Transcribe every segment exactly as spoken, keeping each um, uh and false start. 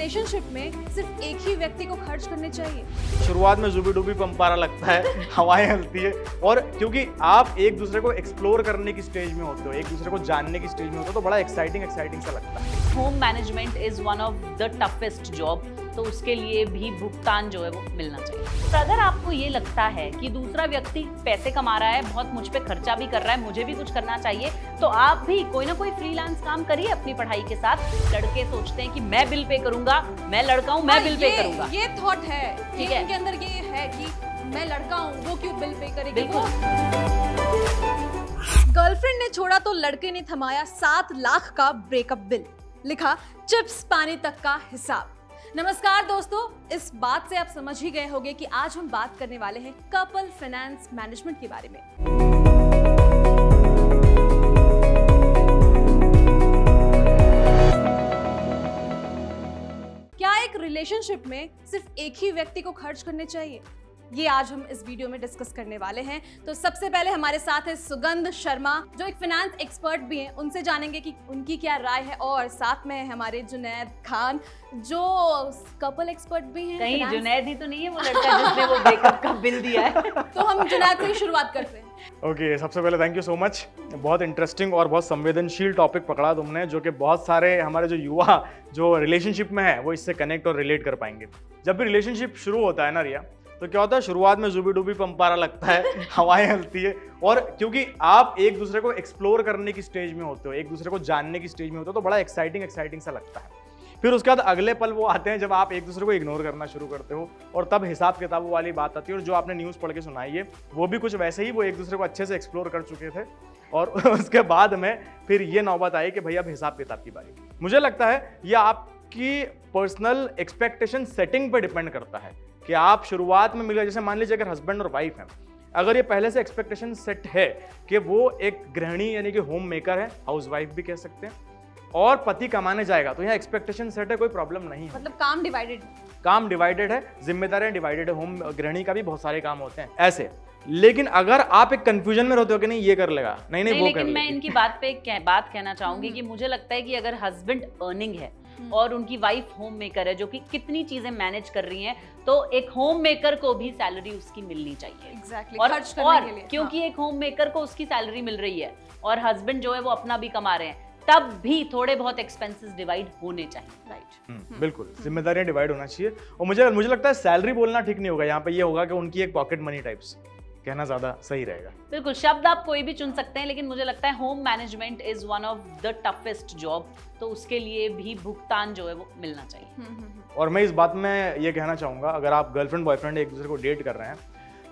Relationship में सिर्फ एक ही व्यक्ति को खर्च करने चाहिए? शुरुआत में जुबी डूबी पंपारा लगता है, हवाएं हलती है, और क्योंकि आप एक दूसरे को एक्सप्लोर करने की स्टेज में होते हो, एक दूसरे को जानने की स्टेज में होते हो, तो बड़ा एक्साइटिंग एक्साइटिंग सा लगता है। Home management is one of the toughest job, तो उसके लिए भी भुगतान जो है वो मिलना चाहिए। तो अगर आपको ये लगता है कि दूसरा व्यक्ति पैसे कमा रहा है, बहुत मुझ पे खर्चा भी कर रहा है, मुझे भी कुछ करना चाहिए, तो आप भी कोई ना कोई फ्रीलांस काम करिए अपनी पढ़ाई के साथ। लड़के सोचते हैं कि मैं बिल पे करूंगा, मैं लड़का हूँ, मैं बिल पे करूंगा। ये थॉट है, ठीक ये है, उनके अंदर ये है कि मैं लड़का हूँ, वो क्यों बिल पे करेगी। गर्लफ्रेंड ने छोड़ा तो लड़के ने थमाया सात लाख का ब्रेकअप बिल, लिखा चिप्स पानी तक का हिसाब। नमस्कार दोस्तों, इस बात से आप समझ ही गए होंगे कि आज हम बात करने वाले हैं कपल फाइनेंस मैनेजमेंट के बारे में। क्या एक रिलेशनशिप में सिर्फ एक ही व्यक्ति को खर्च करने चाहिए? ये आज हम इस वीडियो में डिस्कस करने वाले हैं। तो सबसे पहले हमारे साथ है सुगंध शर्मा, जो एक फाइनेंस एक्सपर्ट भी हैं। उनसे जानेंगे कि उनकी क्या राय है, और साथ में है हमारे जुनैद खान, जो कपल एक्सपर्ट भी हैं। कहीं जुनैद ही तो नहीं है वो लड़का जिसने वो ब्रेकअप का बिल दिया है? तो हम जुनैद से ही शुरुआत करते हैं। ओके okay, सबसे पहले थैंक यू सो मच। बहुत इंटरेस्टिंग और बहुत संवेदनशील टॉपिक पकड़ा तुमने, जो कि बहुत सारे हमारे जो युवा जो रिलेशनशिप में है वो इससे कनेक्ट और रिलेट कर पाएंगे। जब भी रिलेशनशिप शुरू होता है ना रिया, तो क्या होता है, शुरुआत में जुबी डूबी पंपारा लगता है, हवाएं हलती है, और क्योंकि आप एक दूसरे को एक्सप्लोर करने की स्टेज में होते हो, एक दूसरे को जानने की स्टेज में होते हो, तो बड़ा एक्साइटिंग एक्साइटिंग सा लगता है। फिर उसके बाद अगले पल वो आते हैं जब आप एक दूसरे को इग्नोर करना शुरू करते हो, और तब हिसाब किताबों वाली बात आती है। और जो आपने न्यूज़ पढ़ के सुनाई है वो भी कुछ वैसे ही, वो एक दूसरे को अच्छे से एक्सप्लोर कर चुके थे, और उसके बाद में फिर ये नौबत आई कि भाई अब हिसाब किताब की बारी। मुझे लगता है ये आपकी पर्सनल एक्सपेक्टेशन सेटिंग पर डिपेंड करता है कि आप शुरुआत में मिले। जैसे मान लीजिए अगर हस्बैंड और वाइफ हैं, अगर ये पहले से एक्सपेक्टेशन सेट है कि वो एक गृहिणी यानी कि होम मेकर है, हाउस वाइफ भी कह सकते हैं, और पति कमाने जाएगा, तो यहाँ एक्सपेक्टेशन सेट है, कोई प्रॉब्लम नहीं है। मतलब काम डिवाइडेड काम डिवाइडेड है, जिम्मेदारियां डिवाइडेड है। होम गृहिणी का भी बहुत सारे काम होते हैं ऐसे। लेकिन अगर आप एक कंफ्यूजन में रहते हो कि नहीं ये कर लेगा, नहीं नहीं, नहीं वो लेकिन कर मैं इनकी बात पे एक कह, बात कहना चाहूंगी कि मुझे लगता है कि अगर हस्बैंड अर्निंग है और उनकी वाइफ होम मेकर है, जो कि कितनी चीजें मैनेज कर रही हैं, तो एक होम मेकर को भी सैलरी उसकी मिलनी चाहिए। exactly, और, खर्च करने और के लिए। क्योंकि हाँ। एक होम मेकर को उसकी सैलरी मिल रही है और हस्बैंड जो है वो अपना भी कमा रहे हैं, तब भी थोड़े बहुत एक्सपेंसेस डिवाइड होने चाहिए। राइट, बिल्कुल, जिम्मेदारियां डिवाइड होना चाहिए। और मुझे मुझे लगता है सैलरी बोलना ठीक नहीं होगा यहाँ पे, ये होगा कि उनकी एक पॉकेट मनी टाइप्स कहना ज्यादा सही रहेगा। बिल्कुल, शब्द आप कोई भी चुन सकते हैं, लेकिन मुझे लगता है home management is one of the toughest job, तो उसके लिए भी भुगतान जो है वो मिलना चाहिए। और मैं इस बात में ये कहना चाहूंगा, अगर आप गर्लफ्रेंड बॉयफ्रेंड एक दूसरे को डेट कर रहे हैं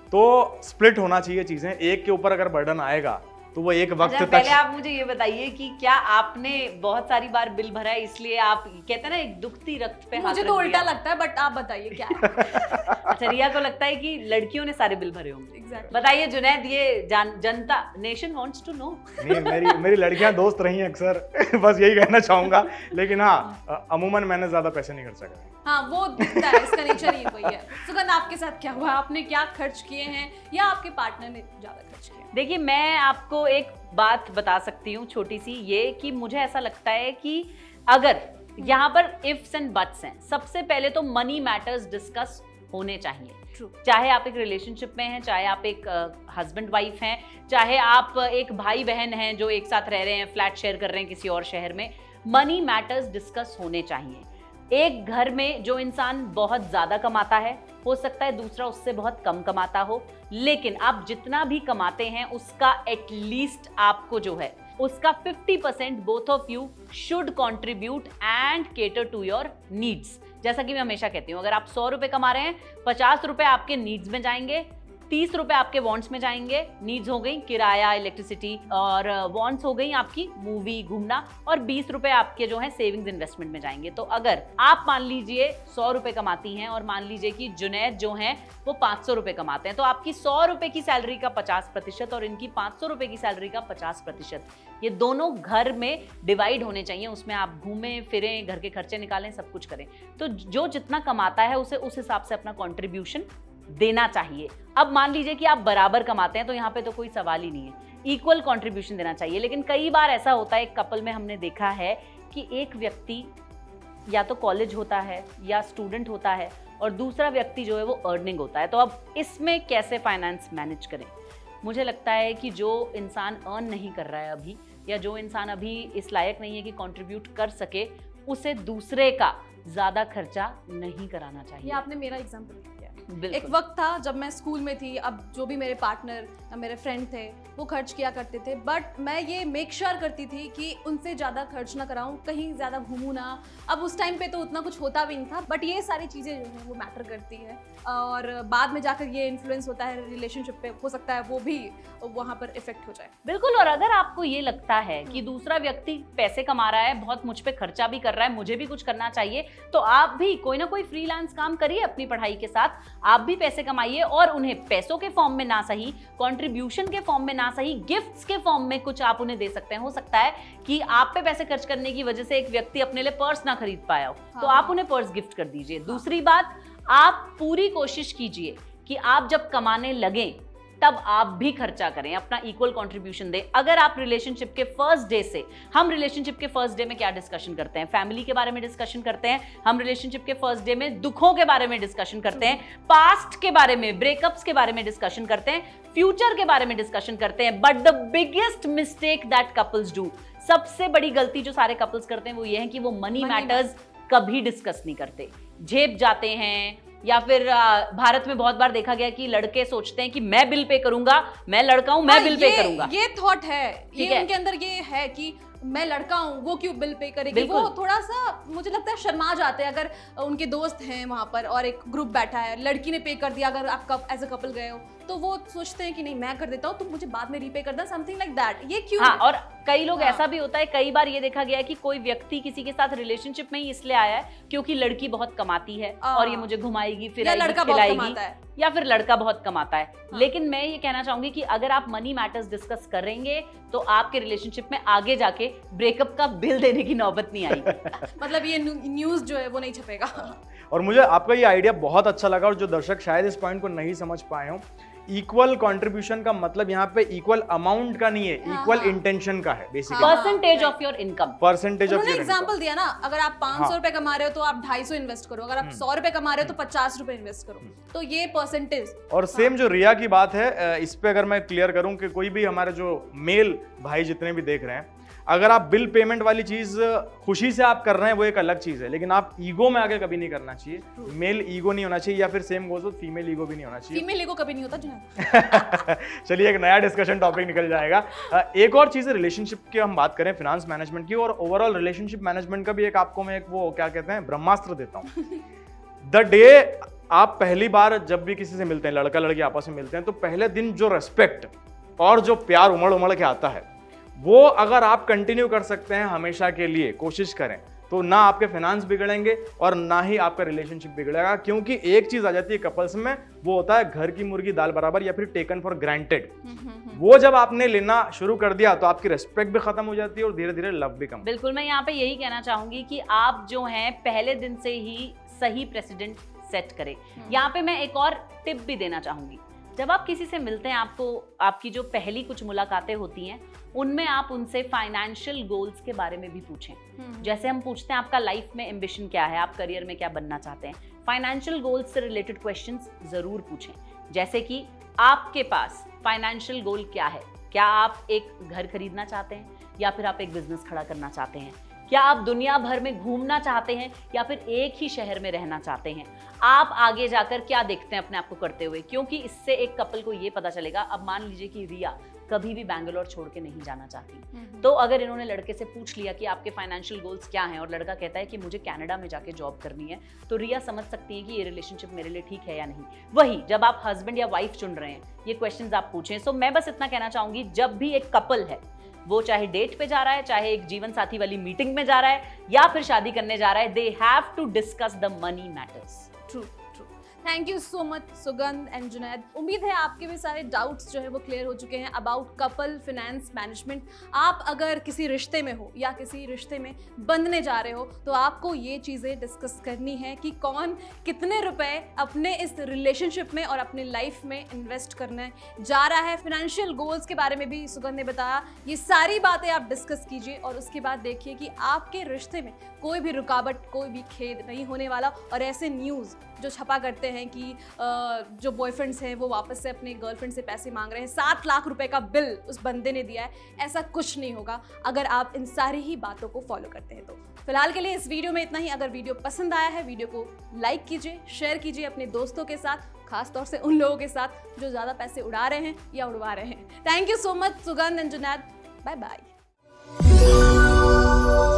तो स्प्लिट होना चाहिए चीजें। एक के ऊपर अगर बर्डन आएगा तो वो एक वक्त अच्छा, तक। पहले आप मुझे ये बताइए कि क्या आपने बहुत सारी बार बिल भरा है, इसलिए आप कहते हैं ना एक दुखती रक्त पे हाथ मुझे रख तो उल्टा दिया? लगता है, बट आप बताइए क्या है। अच्छा, रिया को लगता है कि लड़कियों ने सारे बिल भरे होंगे। Exactly. बताइए जुनैद, ये जान, जनता नेशन वांट्स टू नो। नहीं, मेरी मेरी लड़कियां दोस्त रही हैं अक्सर, बस यही कहना चाहूंगा। लेकिन हाँ, अमूमन मैंने ज्यादा पैसे नहीं खर्चा करे। हाँ, वो दिखता है, इसका नेचर ही वही है। सुगंध, आपके साथ क्या हुआ? आपने क्या खर्च किए हैं, या आपके पार्टनर ने ज्यादा खर्च किया? देखिए, मैं आपको एक बात बता सकती हूँ छोटी सी, ये कि मुझे ऐसा लगता है कि अगर यहाँ पर इफ्स एंड बट्स हैं, सबसे पहले तो मनी मैटर्स डिस्कस होने चाहिए। True. चाहे आप एक रिलेशनशिप में हैं, चाहे आप एक हस्बैंड वाइफ हैं, चाहे आप एक भाई बहन हैं जो एक साथ रह रहे हैं, फ्लैट शेयर कर रहे हैं किसी और शहर में, मनी मैटर्स डिस्कस होने चाहिए। एक घर में जो इंसान बहुत ज्यादा कमाता है, हो सकता है दूसरा उससे बहुत कम कमाता हो, लेकिन आप जितना भी कमाते हैं उसका एटलीस्ट आपको जो है उसका fifty percent both of you should contribute and cater to your needs. जैसा कि मैं हमेशा कहती हूँ, अगर आप सौ रुपए कमा रहे हैं, पचास रुपए आपके नीड्स में जाएंगे, तीस रुपए आपके वॉन्ट्स में जाएंगे। नीड्स हो गई किराया, इलेक्ट्रिसिटी, और वॉन्ट्स हो गई आपकी मूवी, घूमना, और बीस रुपए आपके जो है सेविंग्स इन्वेस्टमेंट में जाएंगे। तो अगर आप मान लीजिए सौ रुपए कमाती हैं और मान लीजिए कि जुनैद जो हैं वो पाँच सौ रुपए कमाते हैं, तो आपकी सौ रुपए की सैलरी का पचास प्रतिशत और इनकी पाँच सौ रुपए की सैलरी का पचास प्रतिशत, ये दोनों घर में डिवाइड होने चाहिए। उसमें आप घूमें फिरें, घर के खर्चे निकालें, सब कुछ करें। तो जो जितना कमाता है उसे उस हिसाब से अपना कॉन्ट्रीब्यूशन देना चाहिए। अब मान लीजिए कि आप बराबर कमाते हैं, तो यहाँ पे तो कोई सवाल ही नहीं है, इक्वल कंट्रीब्यूशन देना चाहिए। लेकिन कई बार ऐसा होता है, एक कपल में हमने देखा है कि एक व्यक्ति या तो कॉलेज होता है या स्टूडेंट होता है और दूसरा व्यक्ति जो है वो अर्निंग होता है। तो अब इसमें कैसे फाइनेंस मैनेज करें? मुझे लगता है कि जो इंसान अर्न नहीं कर रहा है अभी, या जो इंसान अभी इस लायक नहीं है कि कंट्रीब्यूट कर सके, उसे दूसरे का ज़्यादा खर्चा नहीं कराना चाहिए। ये आपने मेरा एग्जाम्पल दिया। बिल्कुल। एक वक्त था जब मैं स्कूल में थी, अब जो भी मेरे पार्टनर या मेरे फ्रेंड थे वो खर्च किया करते थे, बट मैं ये मेक श्योर sure करती थी कि उनसे ज़्यादा खर्च ना कराऊं, कहीं ज़्यादा घूमूं ना। अब उस टाइम पे तो उतना कुछ होता भी नहीं था, बट ये सारी चीज़ें जो हैं वो मैटर करती है और बाद में जाकर ये इन्फ्लुएंस होता है रिलेशनशिप पे, हो सकता है वो भी वहाँ पर इफेक्ट हो जाए। बिल्कुल। और अगर आपको ये लगता है कि दूसरा व्यक्ति पैसे कमा रहा है, बहुत मुझ पे खर्चा भी कर रहा है, मुझे भी कुछ करना चाहिए, तो आप भी कोई ना कोई फ्रीलांस काम करिए अपनी पढ़ाई के साथ, आप भी पैसे कमाइए और उन्हें पैसों के फॉर्म में ना सही, कंट्रीब्यूशन के फॉर्म में ना सही, गिफ्ट्स के फॉर्म में कुछ आप उन्हें दे सकते हैं। हो सकता है कि आप पे पैसे खर्च करने की वजह से एक व्यक्ति अपने लिए पर्स ना खरीद पाया हो, हाँ। तो आप उन्हें पर्स गिफ्ट कर दीजिए। हाँ। दूसरी बात, आप पूरी कोशिश कीजिए कि आप जब कमाने लगें तब आप भी खर्चा करें, अपना इक्वल कंट्रीब्यूशन दें। अगर आप रिलेशनशिप के फर्स्ट डे से, हम रिलेशनशिप के फर्स्ट डे में क्या डिस्कशन करते हैं? फैमिली के बारे में डिस्कशन करते हैं। हम रिलेशनशिप के फर्स्ट डे में दुखों के बारे में डिस्कशन करते हैं, पास्ट के बारे में, ब्रेकअप्स के बारे में डिस्कशन करते हैं, फ्यूचर के बारे में डिस्कशन करते हैं। But the biggest mistake that couples do, सबसे बड़ी गलती जो सारे कपल्स करते हैं वो ये है कि वो मनी मैटर्स कभी डिस्कस नहीं करते, झेप जाते हैं। या फिर भारत में बहुत बार देखा गया कि लड़के सोचते हैं कि मैं बिल पे करूंगा, मैं लड़का हूं, मैं बिल पे करूंगा। ये थॉट है, ये है? उनके अंदर ये है कि मैं लड़का हूँ, वो क्यों बिल पे करेगी। वो थोड़ा सा मुझे लगता है शर्मा जाते हैं। अगर उनके दोस्त हैं वहां पर और एक ग्रुप बैठा है, लड़की ने पे कर दिया, अगर आप एज अ कपल गए हो तो वो सोचते हैं कि नहीं मैं कर देता हूँ, तुम मुझे बाद में रीपे कर देना, समथिंग लाइक दैट। ये क्यों? हाँ, और कई लोग हाँ। ऐसा भी होता है, कई बार ये देखा गया है कि कोई व्यक्ति किसी के साथ रिलेशनशिप में ही इसलिए आया है क्योंकि लड़की बहुत कमाती है और ये मुझे घुमाएगी, फिराएगी, खिलाएगी, या फिर लड़का बहुत कमाता है। हाँ। लेकिन मैं ये कहना चाहूंगी कि अगर आप मनी मैटर्स डिस्कस करेंगे तो आपके रिलेशनशिप में आगे जाके ब्रेकअप का बिल देने की नौबत नहीं आएगी। मतलब ये न्यूज जो है वो नहीं छपेगा। और मुझे आपका ये आइडिया बहुत अच्छा लगा, और जो दर्शक शायद इस पॉइंट को नहीं समझ पाए हों, इक्वल कंट्रीब्यूशन का मतलब यहाँ पे इक्वल अमाउंट का नहीं है, इक्वल इंटेंशन का है basically. Percentage of your income, percentage of your income. Example दिया ना, अगर आप पाँच सौ रुपए कमा रहे हो तो आप ढाई सौ इन्वेस्ट करो, अगर आप सौ रुपए कमा रहे हो तो पचास रुपए इन्वेस्ट करो, तो ये परसेंटेज। और सेम जो रिया की बात है, इस पे अगर मैं क्लियर करूं कि कोई भी हमारे जो मेल भाई जितने भी देख रहे हैं, अगर आप बिल पेमेंट वाली चीज खुशी से आप कर रहे हैं वो एक अलग चीज है, लेकिन आप ईगो में आगे कभी नहीं करना चाहिए। मेल ईगो नहीं होना चाहिए, या फिर same goes with female ego भी नहीं होना चाहिए। फीमेल ईगो कभी नहीं होता जुनैद। चलिए, एक नया डिस्कशन टॉपिक निकल जाएगा। एक और चीज है रिलेशनशिप की, हम बात करें फाइनेंस मैनेजमेंट की, और ओवरऑल रिलेशनशिप मैनेजमेंट का भी एक आपको मैं एक वो क्या कहते हैं ब्रह्मास्त्र देता हूँ। द डे आप पहली बार जब भी किसी से मिलते हैं, लड़का लड़की आपस में मिलते हैं, तो पहले दिन जो रेस्पेक्ट और जो प्यार उमड़ उमड़ के आता है, वो अगर आप कंटिन्यू कर सकते हैं हमेशा के लिए, कोशिश करें, तो ना आपके फाइनेंस बिगड़ेंगे और ना ही आपका रिलेशनशिप बिगड़ेगा। क्योंकि एक चीज आ जाती है कपल्स में, वो होता है घर की मुर्गी दाल बराबर, या फिर टेकन फॉर ग्रांटेड। वो जब आपने लेना शुरू कर दिया तो आपकी रिस्पेक्ट भी खत्म हो जाती है और धीरे धीरे लव भी कम। बिल्कुल, मैं यहाँ पे यही कहना चाहूंगी कि आप जो हैं पहले दिन से ही सही प्रेसिडेंट सेट करें। यहाँ पे मैं एक और टिप भी देना चाहूंगी। जब आप किसी से मिलते हैं, आपको आपकी जो पहली कुछ मुलाकातें होती हैं उनमें आप उनसे फाइनेंशियल गोल्स के बारे में भी पूछें। जैसे हम पूछते हैं आपका लाइफ में एम्बिशन क्या है, आप करियर में क्या बनना चाहते हैं, फाइनेंशियल गोल्स से रिलेटेड क्वेश्चंस जरूर पूछें। जैसे कि आपके पास फाइनेंशियल गोल क्या है, क्या आप एक घर खरीदना चाहते हैं या फिर आप एक बिजनेस खड़ा करना चाहते हैं, क्या आप दुनिया भर में घूमना चाहते हैं या फिर एक ही शहर में रहना चाहते हैं, आप आगे जाकर क्या देखते हैं अपने आप को करते हुए। क्योंकि इससे एक कपल को ये पता चलेगा। अब मान लीजिए कि रिया कभी भी बैंगलोर छोड़ के नहीं जाना चाहती, तो अगर इन्होंने लड़के से पूछ लिया कि आपके फाइनेंशियल गोल्स क्या हैं और लड़का कहता है कि मुझे कनाडा में जाके जॉब करनी है, तो रिया समझ सकती है कि ये रिलेशनशिप मेरे लिए ठीक है या नहीं। वही जब आप हस्बैंड या वाइफ चुन रहे हैं, ये क्वेश्चंस आप पूछें। सो मैं बस इतना कहना चाहूंगी, जब भी एक कपल है, वो चाहे डेट पे जा रहा है, चाहे एक जीवन साथी वाली मीटिंग में जा रहा है, या फिर शादी करने जा रहा है, they have to discuss the money matters. True true. Thank you so much Sugandh and Junaid. उम्मीद है आपके भी सारे डाउट्स जो है वो क्लियर हो चुके हैं अबाउट कपल फिनेंस मैनेजमेंट। आप अगर किसी रिश्ते में हो या किसी रिश्ते में बंधने जा रहे हो तो आपको ये चीज़ें डिस्कस करनी है कि कौन कितने रुपए अपने इस रिलेशनशिप में और अपने लाइफ में इन्वेस्ट करने जा रहा है। फाइनेंशियल गोल्स के बारे में भी सुगंध ने बताया। ये सारी बातें आप डिस्कस कीजिए और उसके बाद देखिए कि आपके रिश्ते में कोई भी रुकावट, कोई भी खेद नहीं होने वाला। और ऐसे न्यूज़ जो छपा करते हैं कि जो बॉयफ्रेंड्स हैं वो वापस से अपने गर्लफ्रेंड से पैसे मांग रहे हैं, सात लाख रुपए का बिल उस बंदे ने दिया है, ऐसा कुछ नहीं होगा अगर आप इन सारी ही बातों को फॉलो करते हैं। तो फिलहाल के लिए इस वीडियो में इतना ही। अगर वीडियो पसंद आया है, वीडियो को लाइक कीजिए, शेयर कीजिए अपने दोस्तों के साथ, खासतौर से उन लोगों के साथ जो ज़्यादा पैसे उड़ा रहे हैं या उड़वा रहे हैं। Thank you so much Sugandh and Junaid. Bye bye.